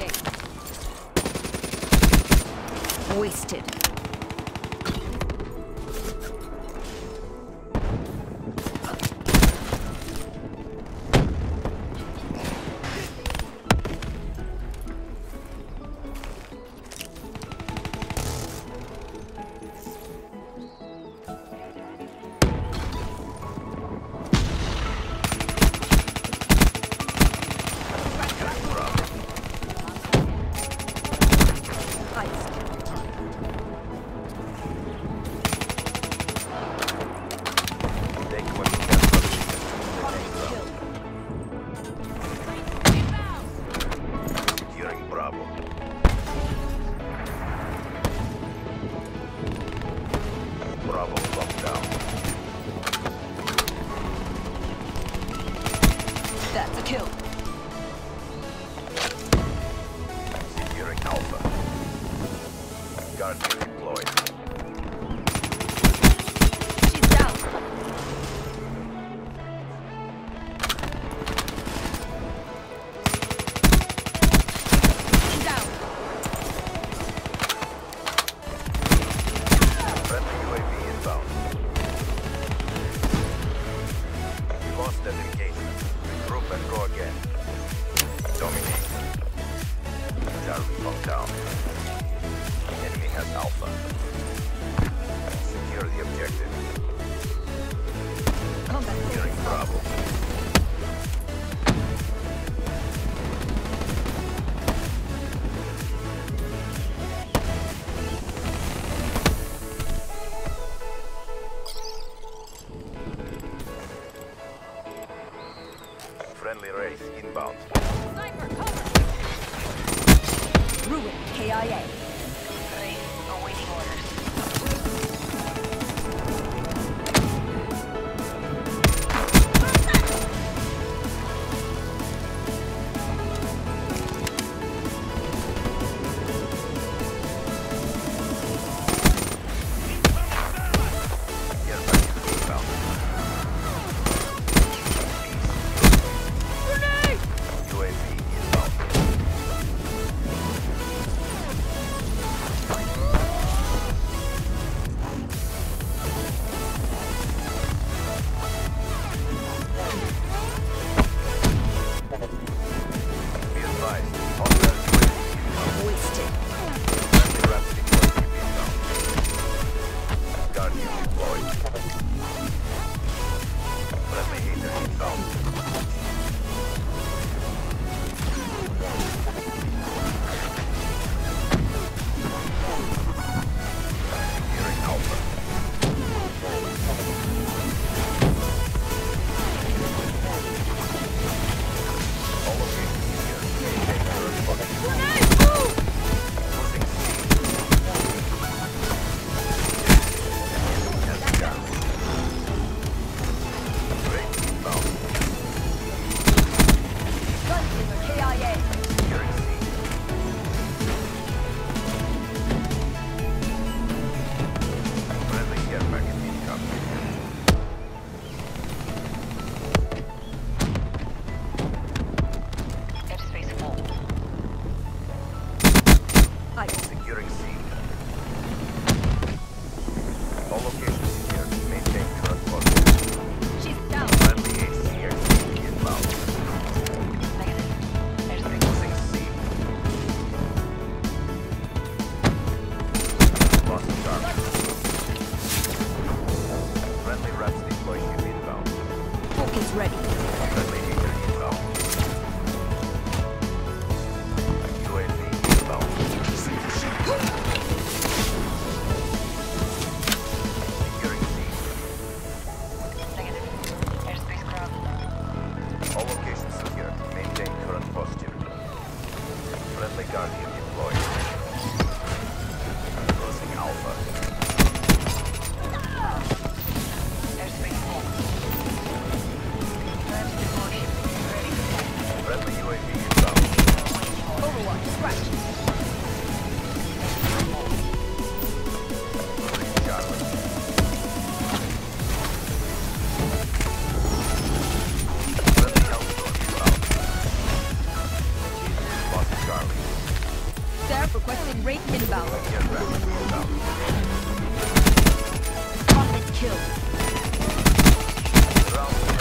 Reloading. Wasted. That's a kill. Securing Alpha. Guardian deployed. She's down. She's down. Friendly UAV inbound. We lost that engagement. Regroup and go again. Dominate. Charlie locked down. Enemy has Alpha. Secure the objective. Combat. Securing Bravo. Friendly race inbound. Sniper, cover! Ruin, KIA. Race awaiting orders. Get back inbound. UAV inbound. Be advised, hostile UAV inbound. Wasted. Friendly rapid deployment inbound. Guardian deployed. Friendly hater inbound. Securing Alpha. All locations secure. Maintain current focus. Losing C. Enemy has Charlie. Great inbound. Gunslinger, KIA. Securing C. Friendly care package incoming. Airspace full. Securing C. All locations secure. Maintain current focus. She's down. Friendly HCXD inbound. Negative. Airspace. Losing C. Lost Charlie. Friendly reps deploying you inbound. Focus ready. Friendly hater inbound. UAV inbound. Securing C. Negative. Airspace ground. All locations secure. Maintain current posture. Friendly Guardian deployed. Losing Alpha. Airspace full. Time to deploy ship. Ready to fly. Friendly UAV inbound. Awaiting orders. Overwatch, scratch. Losing Charlie. Friendly Hellstorm inbound. Lost Charlie. Requesting rate inbound. Get ready. Inbound. Target killed. Round